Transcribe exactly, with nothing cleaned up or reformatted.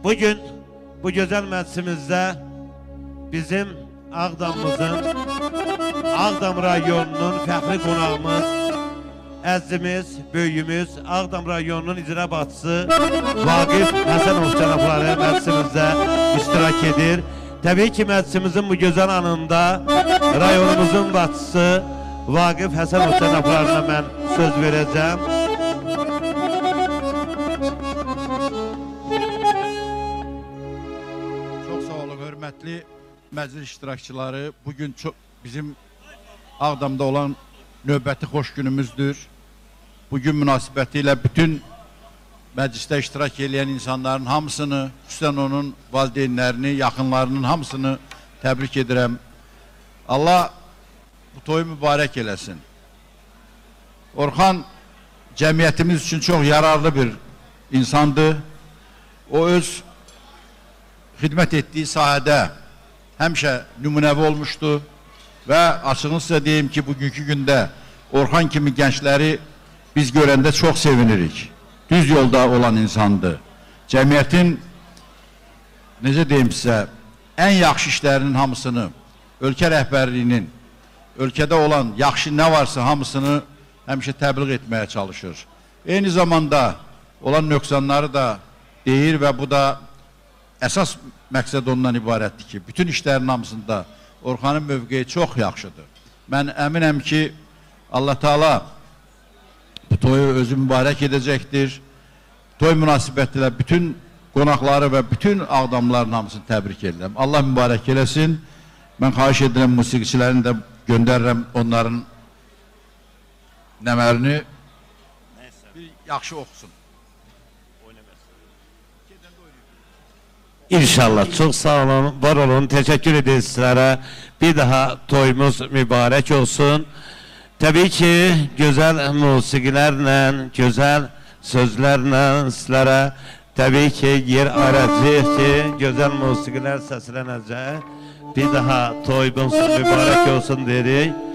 Bugün bu güzel meclisimizde bizim Ağdamımızın, Ağdam rayonunun fəxri qonağımız, əzimiz, böyüyümüz, Ağdam rayonunun icra başçısı Vaqif Həsənov cənabları məclisimizdə iştirak edir. Təbii ki, məclisimizin bu gözəl anında rayonumuzun başçısı Vaqif Həsənov cənablarına mən söz verəcəm. Çox sağ olun, hörmətli məclis iştirakçıları. Bugün çok bizim Ağdamda olan növbəti xoş günümüzdür. Bugün münasibətilə bütün məclisdə iştirak edən insanların hamısını, xüsusən onun valideynlərini, yaxınlarının hamısını təbrik edirəm. Allah bu toyu mübarək eləsin. Orxan cəmiyyətimiz üçün çox yararlı bir insandı. O öz xidmət etdiyi sahədə həmişə nümunəvi olmuşdu və açığını sizə deyim ki, bugünkü gündə Orxan kimi gəncləri biz görəndə çox sevinirik. Düz yolda olan insandı. Cəmiyyətin, necə deyim sizə, ən yaxşı işlərinin hamısını, ölkə rəhbərliyinin, ölkədə olan yaxşı nə varsa hamısını həmişə təbliğ etməyə çalışır. Eyni zamanda olan nöqsanları da deyir və bu da əsas məqsəd ondan ibarətdir ki, bütün işlərin hamısında Orxanın mövqeyi çox yaxşıdır. Mən əminəm ki, Allah Teala bu toyu özü mübarək edəcəkdir. Toy münasibətilə bütün qonaqları və bütün Ağdamların hamısını təbrik edirəm. Allah mübarək eləsin. Mən xahiş edirəm, musiqiçilərini də göndərirəm, onların nəmərini bir yaxşı oxusun. İnşallah. Çok sağ olun, var olun. Teşekkür ederiz sizlere. Bir daha toyumuz mübarek olsun. Tabii ki güzel musikilerle, güzel sözlerle sizlere tabii ki yer aracı ki güzel musikiler seslenecek. Bir daha toyumuz mübarek olsun dedik.